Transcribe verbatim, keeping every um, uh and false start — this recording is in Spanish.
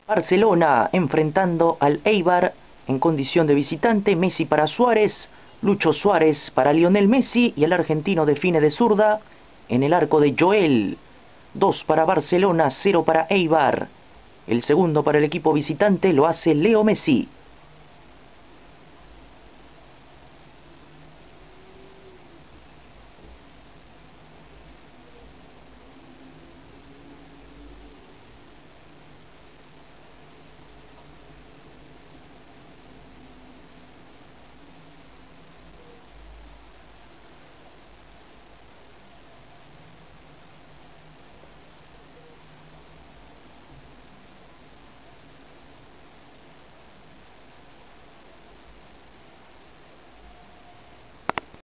Barcelona enfrentando al Eibar en condición de visitante. Messi para Suárez, Lucho Suárez para Lionel Messi y el argentino define de zurda en el arco de Joel. dos para Barcelona, cero para Eibar. El segundo para el equipo visitante lo hace Leo Messi.